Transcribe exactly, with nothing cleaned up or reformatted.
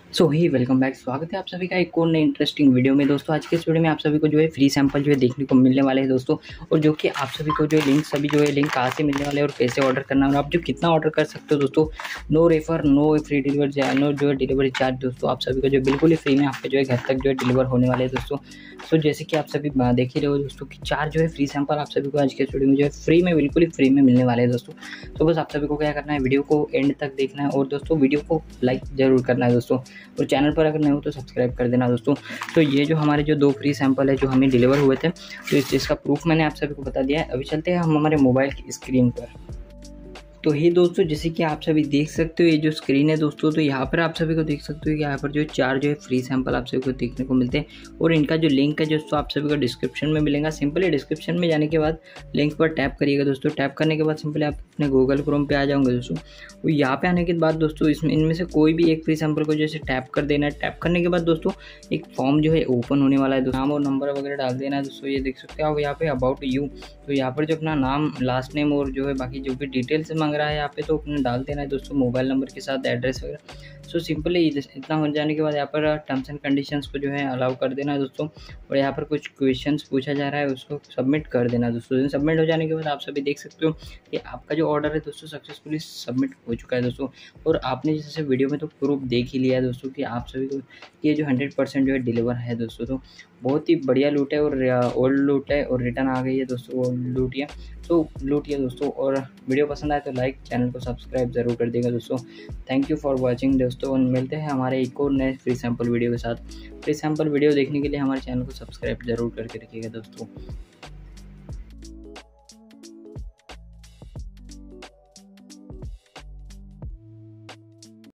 सो ही welcome back. स्वागत है आप सभी का एक और नई इंटरेस्टिंग वीडियो में। दोस्तों आज के इस वीडियो में आप सभी को जो है फ्री सैंपल जो है देखने को मिलने वाले हैं दोस्तों, और जो कि आप सभी को जो है लिंक सभी जो है लिंक कहाँ से मिलने वाले हैं और कैसे ऑर्डर करना है और आप जो कितना ऑर्डर कर सकते हो दोस्तों। No refer, no free delivery, no जो है डिलीवरी चार्ज दोस्तों, आप सभी को जो बिल्कुल ही फ्री में आपके जो है घर तक जो है डिलीवर होने वाले हैं दोस्तों। सो जैसे कि आप सभी देख ही रहे हो दोस्तों कि चार जो है फ्री सैंपल आप सभी को आज के इस वीडियो में जो है फ्री में बिल्कुल ही फ्री में मिलने वाले हैं दोस्तों। तो बस आप सभी को क्या करना है, वीडियो को एंड तक देखना है और दोस्तों वीडियो को लाइक जरूर करना है दोस्तों, और चैनल पर अगर नहीं हो तो सब्सक्राइब कर देना दोस्तों। तो ये जो हमारे जो दो फ्री सैंपल है जो हमें डिलीवर हुए थे, तो इस चीज़ का प्रूफ मैंने आप सभी को बता दिया है। अभी चलते हैं हम हमारे मोबाइल की स्क्रीन पर। तो ये दोस्तों जैसे कि आप सभी देख सकते हो ये जो स्क्रीन है दोस्तों, तो यहाँ पर आप सभी को देख सकते हो कि यहाँ पर जो चार जो है फ्री सैंपल आप सभी को देखने को मिलते हैं, और इनका जो लिंक है दोस्तों आप सभी को डिस्क्रिप्शन में मिलेगा। सिंपली डिस्क्रिप्शन में जाने के बाद लिंक पर टैप करिएगा दोस्तों। टैप करने के बाद सिंपली आप अपने गूगल क्रोम पे आ जाओगे दोस्तों। और यहाँ पे आने के बाद दोस्तों इसमें इनमें से कोई भी एक फ्री सैंपल को जैसे टैप कर देना है। टैप करने के बाद दोस्तों एक फॉर्म जो है ओपन होने वाला है दोस्तों। नाम और नंबर वगैरह डाल देना है दोस्तों। ये देख सकते हो आप यहाँ पे अबाउट यू, तो यहाँ पर जो अपना नाम, लास्ट नेम और जो है बाकी जो भी डिटेल्स मांग रहा है यहाँ पे, तो अपने डाल देना है दोस्तों मोबाइल नंबर के साथ एड्रेस वगैरह। सो सिंपली इतना हो जाने के बाद यहाँ पर टर्म्स एंड कंडीशंस को जो है अलाउ कर देना है दोस्तों, और यहाँ पर कुछ क्वेश्चंस पूछा जा रहा है उसको सबमिट कर देना है दोस्तों। सबमिट हो जाने के बाद आप सभी देख सकते हो कि आपका जो ऑर्डर है दोस्तों सक्सेसफुली सबमिट हो चुका है दोस्तों। और आपने जैसे वीडियो में तो प्रूफ देख ही लिया है दोस्तों कि आप सभी को ये जो हंड्रेड परसेंट जो है डिलीवर है दोस्तों। तो बहुत ही बढ़िया लूट है और ओल्ड लूट है और रिटर्न आ गई है दोस्तों ओल्ड लूटिया। तो लूटिया दोस्तों, और वीडियो पसंद आए तो लाइक, चैनल को सब्सक्राइब जरूर कर देगा दोस्तों। थैंक यू फॉर वॉचिंग दोस्तों, और मिलते हैं हमारे एक और नए फ्री सैंपल वीडियो के साथ। फ्री सैंपल वीडियो देखने के लिए हमारे चैनल को सब्सक्राइब जरूर करके रखिएगा दोस्तों।